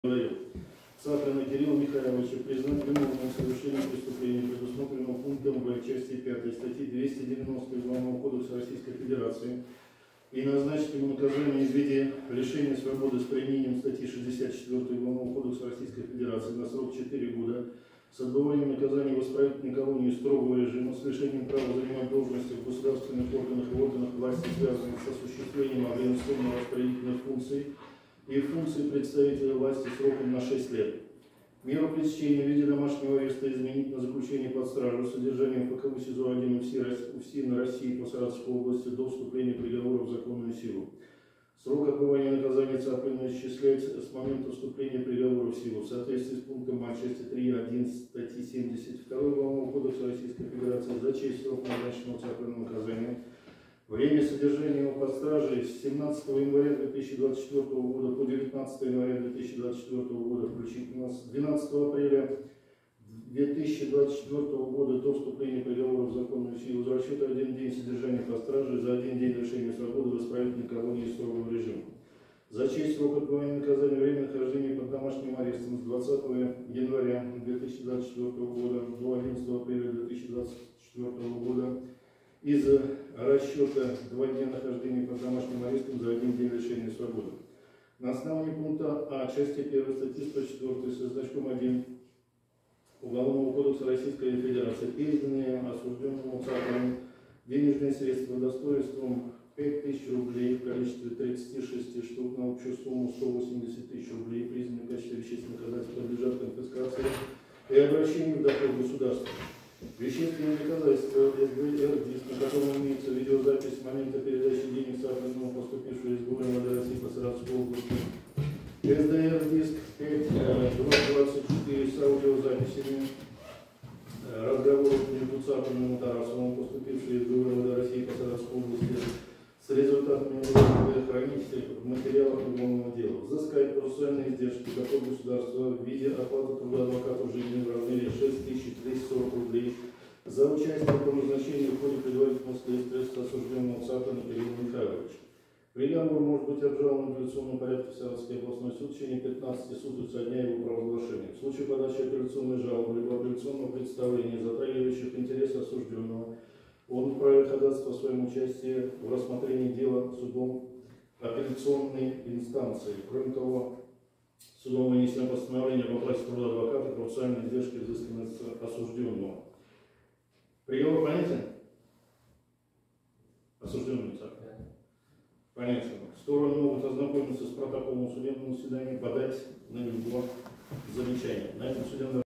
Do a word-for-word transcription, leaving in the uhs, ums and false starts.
Цаплина Кирилла Михайловича признать виновным в совершении преступления, предусмотренного пунктом В части пятой статьи двести девяносто Уголовного кодекса Российской Федерации, и назначить ему наказание в виде лишения свободы с применением статьи шестьдесят четыре Уголовного кодекса Российской Федерации на срок четыре года с отбыванием наказания в исправительной колонии строгого режима с лишением права занимать должности в государственных органах и органах власти, связанных с осуществлением организационно-распорядительных функций и функции представителя власти сроком на шесть лет. Меру пресечения в виде домашнего ареста изменить на заключение под стражу с содержанием ПКУ СИЗО один УФСИН России по Саратовской области до вступления приговора в законную силу. Срок отбывания наказания Цаплина исчисляется с момента вступления приговора в силу в соответствии с пунктом А части три точка один статьи семьдесят два Уголовного кодекса Российской Федерации за честь срока назначенного Цаплина наказания. Время содержания его под стражей с семнадцатого января две тысячи двадцать четвёртого года по девятнадцатое января две тысячи двадцать четвёртого года включительно, с двенадцатого апреля две тысячи двадцать четвёртого года до вступления приговора в законную силу, за расчет один день содержания под стражей, за один день лишения свободы в исправительной колонии строгого режима. За честь срока отбывания наказания время нахождения под домашним арестом с двадцатого января две тысячи двадцать четвёртого года до одиннадцатого апреля две тысячи двадцать четвёртого года из расчета два дня нахождения под домашним арестом за один день лишения свободы. На основании пункта А части первой статьи сто четыре со значком один Уголовного кодекса Российской Федерации переданные осужденному Цаплину денежные средства достоинством пять тысяч рублей в количестве тридцати шести штук на общую сумму сто восемьдесят тысяч рублей, признанные в качестве вещественных доказательств, подлежат конфискации и обращению в доход государства. Вещественные доказательства СБР-диск, на котором имеется видеозапись с момента передачи денег Цаплину, поступившей из ГУМВД России по Саратовской области. СДР-диск пять двадцать четыре с аудиозаписями разговоров между Цаплиным и Тарасовым, поступившие из ГУМВД России по Саратовской области, с результатами МВД хранить в материалах уголовного дела. Взыскать процессуальные издержки доход государства в виде оплаты труда адвокатов жизни в размере шесть тысяч двести сорок рублей за участие по назначению в ходе предварительного следствия осужденного Цаплина Кирилла Михайловича. Приговор может быть обжалован в апелляционном порядке в Саратовский областной суд в течение пятнадцати суток со дня его провозглашения. В случае подачи апелляционной жалобы либо апелляционного представления, затрагивающих интересы осужденного, он вправе ходатайствовать о своем участии в рассмотрении дела судом апелляционной инстанции. Кроме того, судом вынесено постановление об оплате труда адвоката, процессуальные издержки взысканы с осужденного. Приговор понятен? Осужденный Цаплин. Понятно. Стороны могут ознакомиться с протоколом судебного заседания, подать на него замечание. На этом судебное